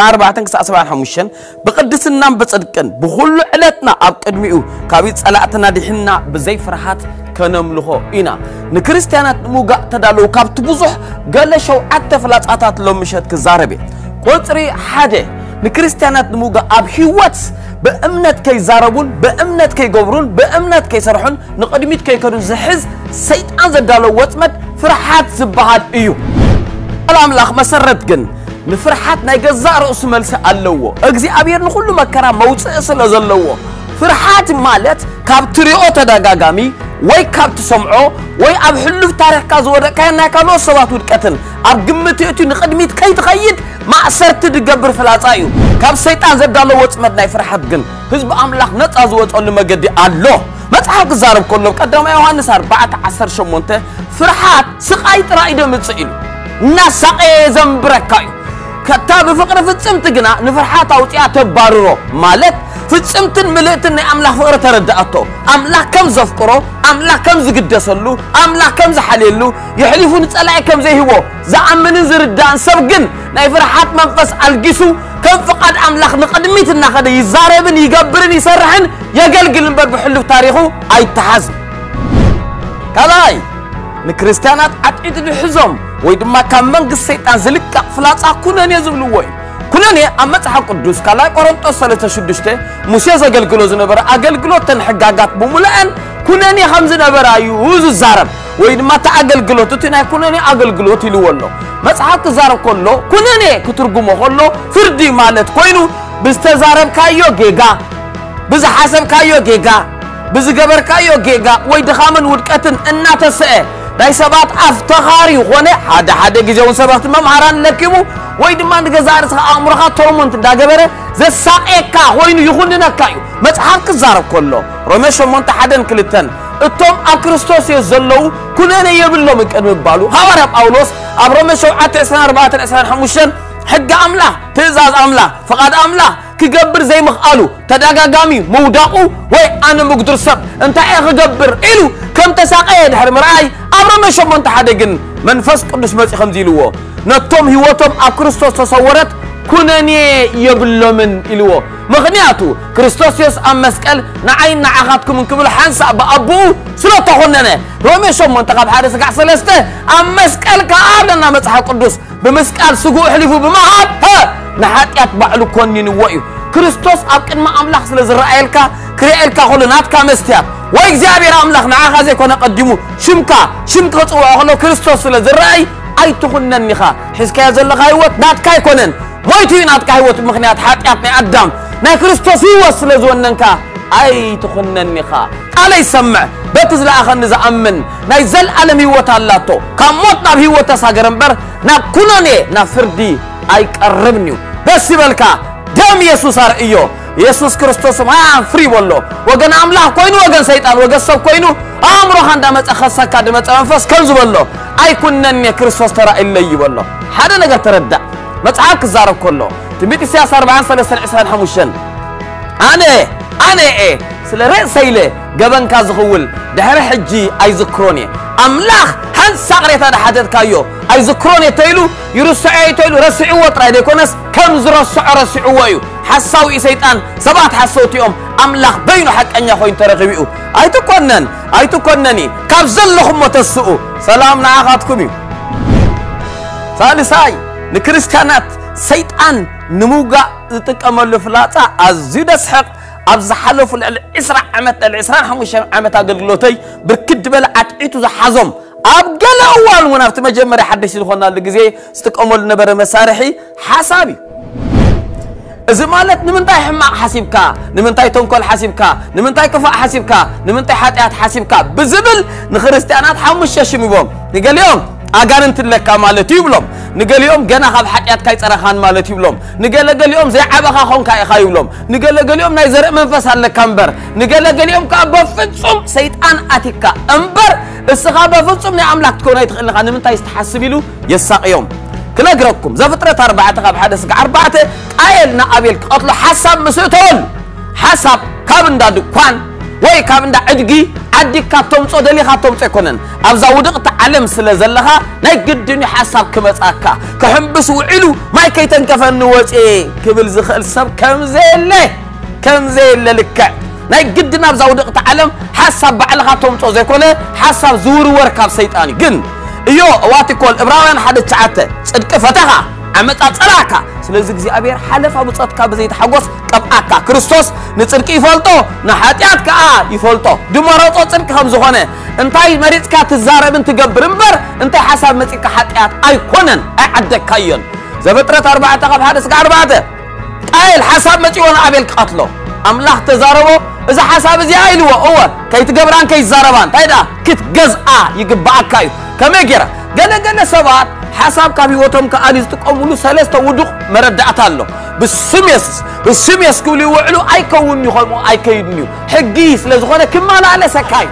54:75 بقدسنام بصدقن بكل علتنا اب قدميو كابي صلاتنا دحنا بزي فرحات كنملخو اينا نكريستيانات موغا تدالو كابت بزح غلشو اتفلاصاتات لومشت كزاربي قطري حاجه نكريستيانات موغا اب هيوت بأمنت كي زاربون بأمنت كي قبرون بأمنت كي سرحون نقدميت كي كانوا زحز سيطان زدالو وطمت فرحات زبهاد ايو الاملاخ مسرت جن نفرحات نايقزا رؤس ملسة اللوو اقزي ابير نخلو مكرا موصئ سلازلوو فرحات مالت كاب تريو تداقاقامي وي كاب تسمعو وي اب حلوف تاريخ كازودا كاينا كالو سوات ودكتن اب قمتيتو نقدميت كي تغيد ما أسرت تجبر في العصايو كاب سيطان زدالو وطمت ناي فرحات جن حزب املاخ نطاز وطولو مقدي الله ما تحاق زارب كله قدام يوحنس 4:18 فرحات سقايت رائده متصيلو الناس سقي زنبركايو كتاب فقر فصمت جنا نفرحات اوطيا تباررو مالت فصمتن ملئتن املاح فقر تردأتو املاح كم زفقرو املاح كم زقدسلو املاح كم زحليلو يحلفون صلاعي كم زيهو زعمن زردان سبجن ناي فرحات منفس الجسو كم فقد املاح نقدميتنا خدي يزاربن يقبرن يسرحن يقلقل نبر بحلو تاريخو اي تحزم كلاي نكريستيانات عطيت الحزم ويدما كان منقص سيطان زلقا فلاصا كونن يزبلوي كونن امصح قدوس كلا قرنطوس 3:6 موسى زغلغلو زنبر اغلغلو تنحغاغات بمولان كونن خمس نبر ايوز زارب ويدما تاغلغلو تتنا كونن اغلغلو تيلولو مصحف زارب كله كونن كترغمو كله فردي مالت كوينو بستزارب كايو جيغا بز حسب كايو جيغا بز جبر كايو جيغا وي دخامن ودقتن اناتسئ داي سبات افتخاري هونه حدا غيزون سبات ممهران لكيمو وي دمان غزارس امرخا تورمنت داغبره زساقيكا هوينو يخوننكايو مصحف كزارب كله رومي 8:1 اتوم اكريستوس يزلو كلنا يبلو مكن يبالو حوار باولوس ابرومي 7:4-5 حق املاح تزاز املاح فقد املاح كجبر زي مخالو تداغاغامي موداقو وي انا مقدر سب انت اي خجبر الو كم تساقي دحر مراي ابرم شمون تحدجن منفس قدس مسي خمزيلو نتوم هيوتهم اكريستوس تصورت كونني يبلو من الو مغنياتو كريستوس يس ام مسقل نعين نعخاتكم من كبل حنسا بابو سلو تخوننا رومي شمون تقاب حارس قع سلسته ام مسقل كابلنا مصحف قدس بمسقال سقو حلفو بمهاب ها نحاتيات بعلو كونين ويو كريستوس ابقن ما املاح سلازرائيلكا كريئلكا خلناتكا مستياب وإግዚአብሔር አምላክ ንዓኻ ዘይኮነ ቀዲሙ ሽምካ ጽዋዕ ሆኖ ክርስቶስ ስለዝራእይ ኣይትኹነኒኻ ሒዝካዮ ዘለኻ ህይወት ናትካ ኣይኮነን ሞይቱ ናትካ ህይወት ምኽንያት ሓጢኣት ናይ ኣዳም ናይ ክርስቶስ ህይወት ስለዝወነንካ ኣይትኹነኒኻ ቃል ይሰምዕ በቲ ዝለኣኸኒ ዝኣምን ናይ ዘለኣለም ህይወት ኣላቶ ካብ ሞት ናብ ህይወት ተሳገረ እምበር ናብ ኩነኔ ናብ ፍርዲ ኣይቀርብን እዩ ደስ ይበልካ ደም ኢየሱስ ኣርእዮ يسوع كريستوس ما فري والله وجن أملاح كوينو وجن سيطان وجن سب كوينو أمره خان دامت أخصك كدمت أنفس كنز والله أي كنني كريستوس ترى إلا والله هذا نقدر تردد ما تعاك الزارب كله تبيت السياسة 4:25 أنا إيه سلرة سيلة جبان كازغول دهر حجي أي ذكروني أملاح هن سقريت هذا حدث كايو أي ذكروني تيلو يرسعي تيلو رسعي وطرا يكونس كم رسعي ويو حساوي سيطان سبات حسوت يوم أملاح بينو حق أن يخوين ترغبيو أي تكونني كابزل لهم متسؤو سلامنا آخاتكم ثالثاي نكريستيانات سيطان نموغا تكمل فلاتا أزيد سحق أبز حلف الإسراء عمت الإسراء حموش عمت أقلقلوتي بركد بلا عطيتو ذا حزم أبقل أول منافت مجمّر حدش الخونا اللي ستكمل نبر مسارحي حسابي إذا مالت نمنتاي حماق حسيبك نمنتاي تنكل حسيبك نمنتاي كفاء حسيبك نمنتاي حاتيات حسيبك بزبل نخرستيانات حموش شاشميبهم نقال يوم أجانت لك مالتي يبلم نقول يوم جنا خب حقيقة كاي ترخان مالتي يبلم نقول يوم زي عبا خون كاي خايبلم نقول يوم نايزر منفس على كامبر نقول يوم كابا فتصم سيطان أتيكا أمبر السخابة فتصم نعملك تكون يتخيل خان من تايست حسبيلو يساق يوم كلا جركم زفترة 4 خب حدث 4 قايلنا أبيل قتل حسب مسؤول حسب كابن دادو كوان ወይ ካብ እንዳ ዕድጊ ዓዲካ ተምጾ ደሊኻ ተምጾ ይኮነን ኣብዛ ውድቕ ተዓለም ስለ ዘለኻ ናይ ግድን ሓሳብ ክመጻካ ክሕምብስ ውዒሉ ማይ ከይተንከፈኒ ወጪ ክብል ዝኽእል ሰብ ከምዘየለ ልክዕ ናይ ግድን ኣብዛ ውድቕ ተዓለም ሓሳብ ባዕልኻ ተምጾ ዘይኮነ ሓሳብ ዝውርወር ካብ ሰይጣን ግን እዮ ዋቲኮል ዕብራውያን 1:9 ጽድቅ ፈተኻ عمت أتراكا سلزق زي أبير حلف أبو صدقا بزيت حقوس كبأكا كريستوس نصدق يفولتو نحاتيات كا يفولتو دمراتو صدق خمزخونه انتي مريض كا تزارب انت قبر انبر انت حساب متيك حاتيات أيقونن أعدك كاين زفترة 4 تقب حدث 4 قايل حساب متيون أبيل قتلو أملاح تزاربو إذا حساب زي أيلو هو كي تقبران كي زاربان تايدا كت جزء يقبأكاي كم يجرى جنا سبات حساب كابيوتهم كأنيز تقوملو ثلاثة ودق مردعت الله بالسميس كولي وعلو أي كون يخلمو أي كيدنيو حقيس لزغنا كمان على سكاي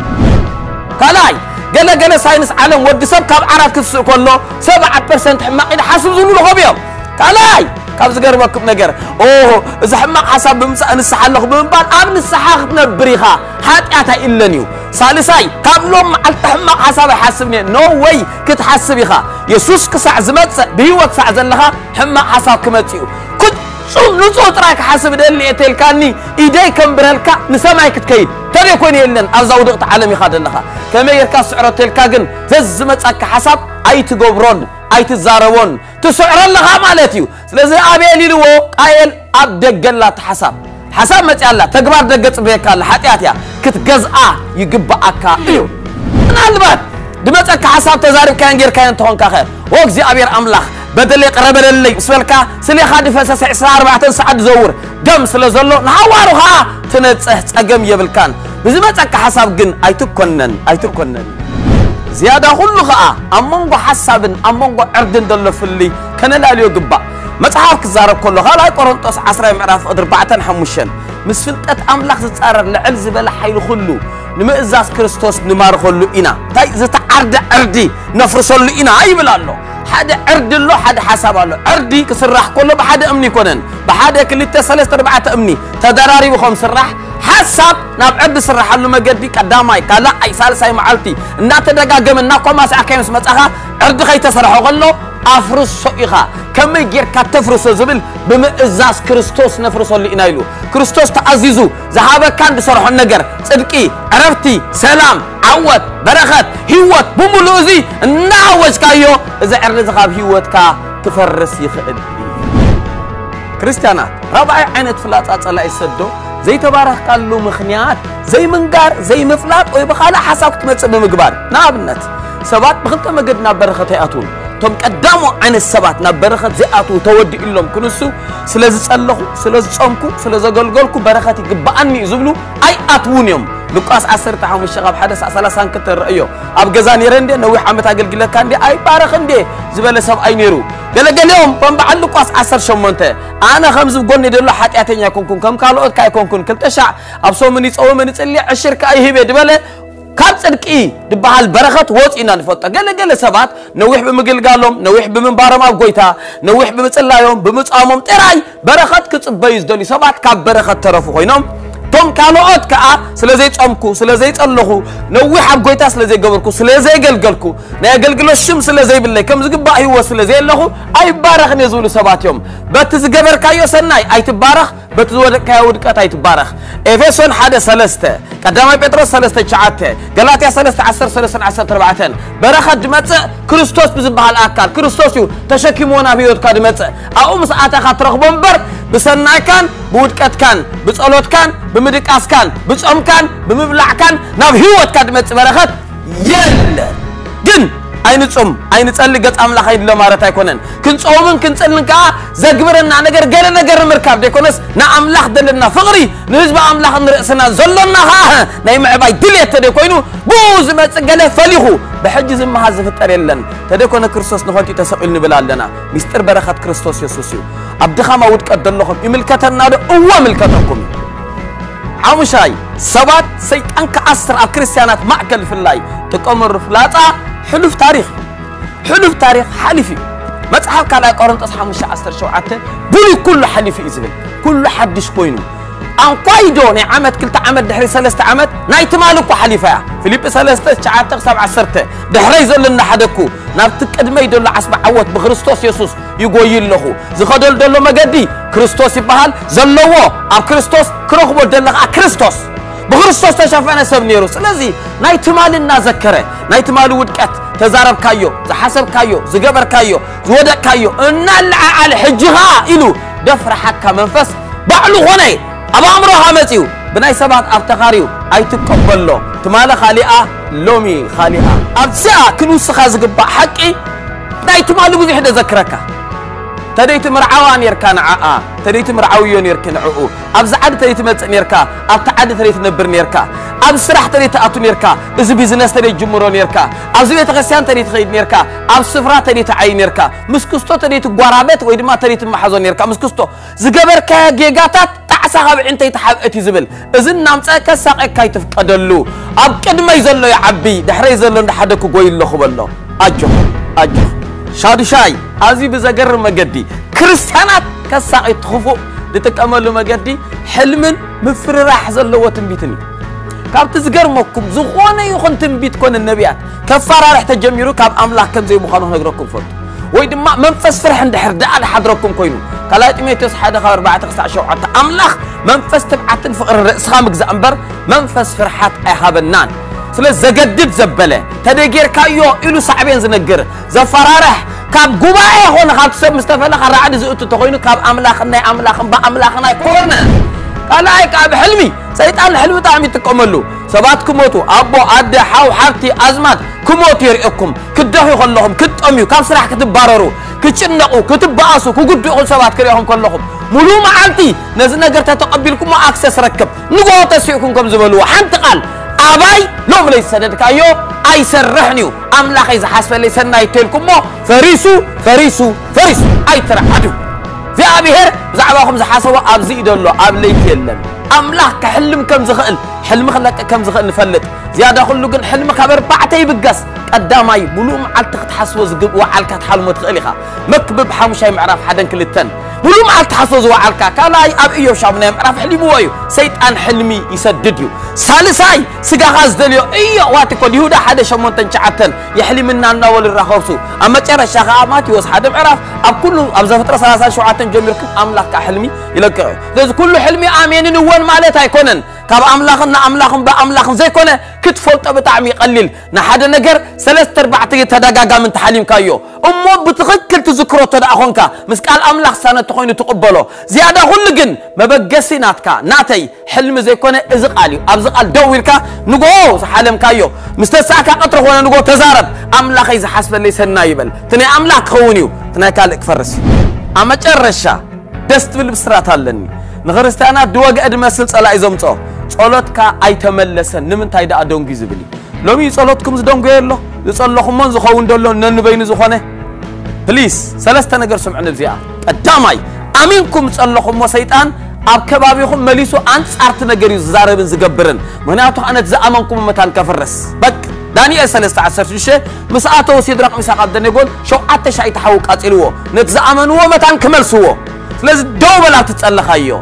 كلاي جنا ساينس عالم ودي سب كاب عرف كسر كله 7% حماق إذا حسب زنو لخبيهم كلاي كاب زجر بكم نجر إذا حماق حساب بمسا نسحل لخ بمبان أبن السحاق نبريخا حتى أتا إلا نيو ثالثاي قبلهم على تحمق حساب حسبني نو واي كنت حسبيها يسوس كسع زمت بيوت سع زلها حمق حساب كمتيو كنت شو نصوت راك حسب اللي تلكاني ايدي كم برالكا نسمعك كتكيد ترى يكون يلن ازود وقت عالمي خادنها كما يركا سعر تلكاجن زمتك حساب اي تجبرون اي تزارون تسعر لها مالتيو لذا ابي لو قايل ابدجلات حساب حساب متعلا تجبر دقت بيك الله حتياتيا كتجزأ يجبأك ايو نالبات دمتك حساب تزارب كان غير كان تهون كخير وقزي ابير املاح بدل يقرب لي سبلكا سلي خادي فسس 14 ساعه زور دم سلازلو نحوارها تنصح صقم يبلكان بزمتك حساب جن ايتكونن زياده كله خا امونغو حسابن امونغو اردن دلو فلي كان لا ليو غبا مصحف كزارب كله خلاي قرنطس 10 معراف 4 5 مس فلطت املاح زصارر لعل زبل حيل كله نمئزاز كريستوس نمار كله انا تاي زتعرد اردي نفرسلو انا ايبلالو حدا عرد له حدا حساب له عردي كسرح كله بحدا امني كونن بحدا كلته 3 4 امني تدراري بخم سرح حساب ناب عرد سرح له مقدي قداماي كلا اي سالساي معلتي ان تدغاغم ان كوما ساكيمس مصخا عرد خي تسرحو قلو افرس سويخا كم يجير كتفرس زبل بمئزاز كريستوس نفرسو لينا يلو كريستوس تعزيزو ذهب كان بسرحو النجر صدقي عرفتي سلام عوت بركات هيوت بملوزي نعوج كايو اذا عرض زخاب هيوت كا تفرس يخدي كريستيانات ربع عينت فلاطات صلا يسدو زي تبارك قالو مخنيات زي منقار زي مفلاط وي بخاله حساب تمص بمغبار نابنت سبات بخلت مقدنا بركات ياتون توم قدامو عين السبات نبرخت زياتو تودي إلهم كنسو سلازي صلخو سلازي صمكو سلازي غلغلكو بركات يقبأني زبلو أي أتون يوم لقاس 10 تحوم الشغاب حدث 30 كتر رأيو أب غزاني رندي نوي حمد أقلقلك كاندي أي بارخندي زبالة سب أي نيرو قال يوم بنبعل لقاس 10 شمونته أنا 5 بقولني دلو حتى أتنيا كونكون كم كالوت كاي كونكون كل تشع أبصو منيس أو منيس اللي 10 كاي هبة دبالة كان صدقي دبال بركات وصينا نفطا قال سبات نويح بمقلقالهم نويح بمنبارم ابغويتا نويح بمصلايهم بمصامم طراي بركات كصبيز دلي سبات كاب بركات ترفو خوينم توم كالوت كا سلازي صمكو سلازي صلخو نويح ابغويتا سلازي غبركو سلازي غلغلكو نا غلغلو شم سلازي بلاي كم زغبا هو سلازي لخو اي بارخ نزول سبات يوم بتزغبر كايو سناي اي تبارخ بتزود كايو دقات اي تبارخ افسون 1:3 قدامي بطرس 3:9 غلاطيا 3:10 بركات دمص كريستوس بزبال اكل كريستوس يو تشكيمونا بيوت كا دمص او مساعتك ترخبون بر بسناي كان بودقت كان بصلوت كان بمدقاس كان بصوم كان بمبلع كان ناب هيوت كا دمص بركات يلا جن አይንጾም አይንጸልይ ገጽ አምላኽ አይደለ ማለት አይኮነን ክንጾምን ክንጸልን ካ ዘግብርና ነገር ገለ ነገር ምርካብ ደኮነስ ንአምላኽ ደለና ፍቅሪ ንህዝብ አምላኽ ንርእስና ዘሎና ናይ ምዕባይ ድልየት ተደኮይኑ ብዙ መጽገለ ፈሊኹ بحج زم هذا فتر يلن تدكون كريستوس نخوتي تسقيل نبلالنا مستر بركة كريستوس يسوسيو أبدخا ما ودك أدلهم يملكتنا هو ملكتكم عمشاي سبات سيطان كأسر الكريستيانات معكل في الله تقومر فلاتا حلف تاريخ حلفي ما تحاول على قرن تصحى مش عسر شوعته بولي كل حلفي إزبل كل حدش كوينو أن قايدون عمد كلتا عمد دحري سلست عمد نايت مالك وحليفة فيليب سلست شعاتك 7 سرته دحري زلنا حدكو نابتك قدما يدل عصب عوت بخريستوس يسوس يقويل له زخدل دلو مقدي كريستوس يبحال زلوه اب كريستوس كرخبو دلخ كريستوس بخريستوس تشافنا سب نيرو سلازي نايت مالنا ذكره نايت مال ودقت تزارب كايو زحسب كايو زغبر كايو زودق كايو ان على حجها الو دفر حكا منفس بعلو هنا أبا أمره متيو بناي سبات أفتخاريو أي تقبل له تمالا خالئة لومي خالئة أبساء كنوس خازق حقي ناي تمالو بذي حدا ذكرك تريت مرعوان يركان عاء تريت مرعويون يركن عؤو أبزعد تريت متن يركا أبتعد تريت نبرن يركا أبسرح تريت أتون يركا إذا بيزنس تريت جمهورون يركا أبزوية غسيان تريت خيد يركا أبسفرا تريت عين يركا مسكستو تريت قرابات ويدما تريت محزون يركا مسكستو زقبر كجيجاتات ساقب انت يتحبقتي زبل اذن نامصا كساقك كايتف قدلو اب قدما يزلو يا عبي دحري يزلو اندحدكو غويل له خبلو اجو شادي شاي ازي بزغر مغدي كريستيانات كساق يتخفو لتكملوا مغدي حلمن مفرراح زلو تنبيتني كابت زغرمكم زخونه يخون تنبيت كون النبيات كفاره رح تجميرو كاب املاح كم زي مخانو نغركم فوت ويد ما منفس فرح اندحر دال حضركم كوينو كلا تيميتوس 1:4 املاح منفس تبعتن فقر راسها مغزا انبر منفس فرحات ايهابنان سلاز زغدد زبله تدغير كايو الو صعبين زنغر زفرارح كاب غباي هون خاطسب مستفلا خرعد زوت تخوينو كاب املاحنا باملاحنا كورنا كلاي كاب حلمي سيطان حلم طعم يتقملو سباتكم موتو ابو اد حاو حرتي ازمات كموت يرئكم كدحو كلهم كطميو كاب سراح كتباررو كچنقو كتباسو كغدو سبات كريهم كلهم ملو معلتي نز نجر تتقبلكم اكسس ركب نغو تسيكم كم زبلوا حنت قال اباي لوم ليس سددكايو اي سرحنيو املاح اذا حسب لي سناي تلكم فريسو اي ترعدو في ابيهر زعباكم زحاسوا ابزي دلو اب ليت يلن املاح كحلم كم زخل حلم خلك كم زخل نفلت زياده كله كن حلم خبر بعتي بقص قداماي بلوم على تحسوا زقب وعلك تحلم تخليخا مكبب حمشاي معرف حدن كلتن بلوم على تحسوا وعلك كلاي اب ايو شابنا معرف حلمي ويو سيطان حلمي يسدديو سالساي سغا غاز دليو ايو واتكو يهودا حدا شمون تنچعتن يحلمنا ناول الرخوسو اما چرشا خامات يوس حدا معرف اب كله اب زفتره 30 شعاتن جميركم املاك حلمي يلقى لذ كل حلمي امين نون مالت ايكونن كاب املاخن باملاخن زي كونه كتفولط بطعم يقلل نحد نجر 3-4 تدغاغا من تحليم كايو امو بتخكل تذكرو تداخونكا مسقال املاخ سنه تخوين تقبلو زياده كل جن مبغسي ناتكا ناتي حلم زي كونه ازقاليو ابزقال دويلكا نغو حلم كايو مستساكا قطر هونه نغو تزارب املاخ اذا حسب لي سنا يبل تني املاك خونيو تني كالك فرس اما چرشا دست بالبسرات አለኒ نغرستانا دوغ ادمسل صلاي زمصو ጸሎትካ አይተመለሰን ንምንታይ ዳ አዶንጊ ዝብሊ ሎሚ ጸሎትኩም ዝዶንጎ የሎ ዝጸለኹሞን ዝኸውን ደሎ ነንበይን ዝኾነ ፕሊስ ሰለስተ ነገር ስምዕን ብዚኣ ቀዳማይ አሚንኩም ጸለኹሞ ሰይጣን ኣብ ከባቢኹም መሊሱ አንጻርት ነገር ይዛረብን ዝገብርን ምክንያቱ አነት ዘአመንኩም መታን ከፈረስ በቅ ዳንኤል 3:16 مساته سيدرق مساق عبدنيغون شوعته شاي تحوق اصلو نت زامنو متان كملسو ስለዚ ደው በላ ትጸለኻዮ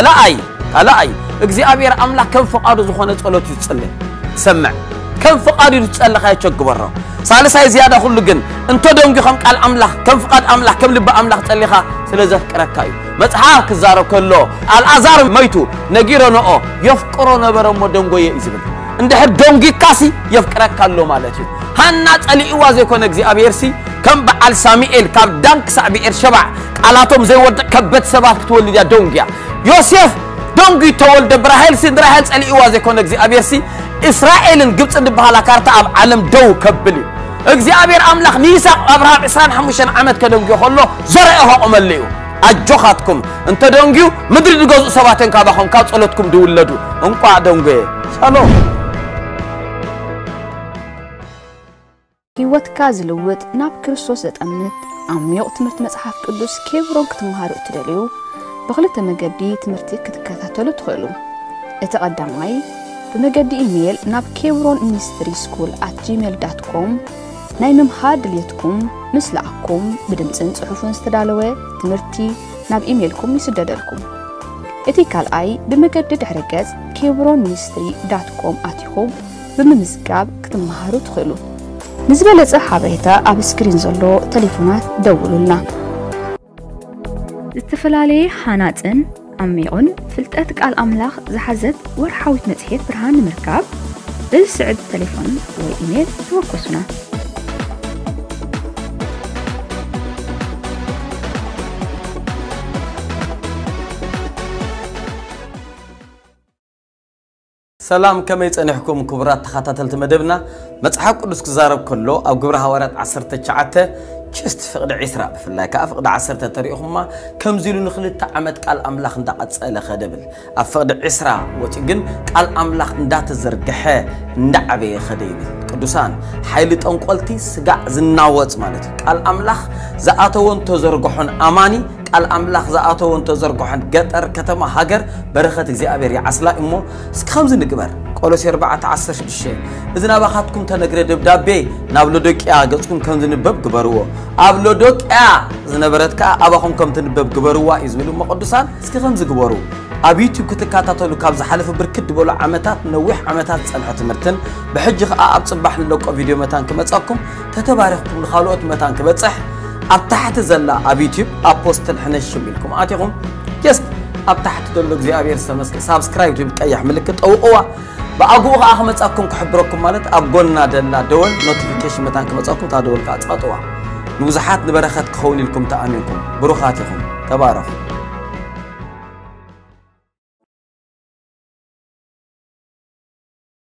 ካላአይ እግዚአብሔር አምላክ ከም ፈቃዱ ዝኾነ ጸሎት ይጸልይ ሰምዕ ከም ፈቃዱ ይጸልኻ ይቸግበራ ሳልሳይ ዝያዳ ሁሉ ግን እንተ ደንጊኹም ቃል አምላክ ከም ፈቃድ አምላክ ከም ልብ አምላክ ጸልኻ ስለዘፍቅረካዩ መጽሐፍ ክዛረብ ከሎ አልዓዛር መይቱ ነጊረኖኦ የፍቅሮ ነበረ ሞደንጎየ ይዝብል እንደህ ደንጊ ካሲ የፍቅረካሎ ማለት እዩ ሃና ጸሊእዋ ዘይኮነ እግዚአብሔር ሲ كم بعل ساميئيل كاب دانك سابيئر شبع قالاتهم زي ورد كبت سبات تولد يا دونجيا يوسف دونجي تولد براهيل سين راهيل سألي إوازي كون اكزي أبيرسي إسرائيل قبت عند بحالا كارتا أب عالم دو كبلي እግዚአብሔር አምላኽ ንይስሐቅ አብርሃም 25 ዓመት ከደንጊዮ ከሎ ዘርአሁ ቆመልዩ አጆኻትኩም እንተ ደንጊዩ ምድሪ ድገዙ ሰባተን ካባኹም ካብ ጸሎትኩም ድውለዱ እንቋ ደንጎየ ሰላም ህይወትካ ዝልውጥ ናብ ክርስቶስ ዘጠምት ዓሚቕ ትምህርቲ መጽሓፍ ቅዱስ ኬብሮን ክትመሃሩ እትደልዩ ብኽልተ መገዲ ትምህርቲ ክትከታተሉ ትኽእሉ እቲ ቀዳማይ بمجد إيميل ناب كيبرون مينستري سكول @gmail.com ናይ ምምሃር ድልየትኩም ምስላኣኩም ብድምፅን ጽሑፍን ዝተዳለወ ትምህርቲ ናብ ኢሜልኩም ይስደደልኩም እቲ ካልኣይ ብመገዲ ድሕረ ገጽ kebronministry.com ኣቲኹም ብምምዝጋብ ክትመሃሩ ትኽእሉ ንዝበለጸ ሓበሬታ ኣብ ስክሪን ዘሎ ቴሌፎናት ደውሉልና ዝተፈላለዩ ሓናጽን عميقون فلتات قال أملاخ زحزت ورحاوت متحيط برهان مركاب بالسعد تليفون وإيميل توقسنا سلام كما يتنحكم كبرات تخاتل تمدبنا مصحف قدس كزارب كله أو جبر هوارات 19 كست فقد عسرة في الله كأفقد 10 طريقهما كم زيلو نخلت عمد قال أملاخ ندقت سأله خدبل أفقد عسرة وتجن قال أملاخ ندات الزرقحة ندعبي خديبل قدوسان حيلت أنقلتي سجع زناوت مالته قال أملاخ زأتون تزرقحون أماني قال أملاخ زأتون تزرقحون قطر كتما هاجر برخة زيابير عسلا إمو سكخمز نكبر قولوا 14 شيء إذا نبغاتكم تنقر دبدابي نابلودك يا قصكم كم تنبب كبروه أبلودك يا إذا نبرتك أبغاكم كم تنبب كبروه إزميلو مقدسان سكخمز كبرو أبيتو كتكاتاتو كابز حلف بركد بولا عمتات نوح عمتات سنحة مرتن بحجة أبصبح لكم فيديو متان كمتصاكم تتبارككم الخالوات متان كبتصح أبتحت زلا أبيتيوب أبوستل حنش منكم آتيكم يس أبتحت دلوك زي أبير سمسك سابسكرايب تبقى أي ملكة أو قوة بأقوى أحمد أكون كحبركم مالت أبقولنا دلنا دول نوتيفيكيشن متان كمتصاكم تدول كاتقطوا نوزحات نبرخات كخوني لكم تأمينكم بروخاتكم تبارك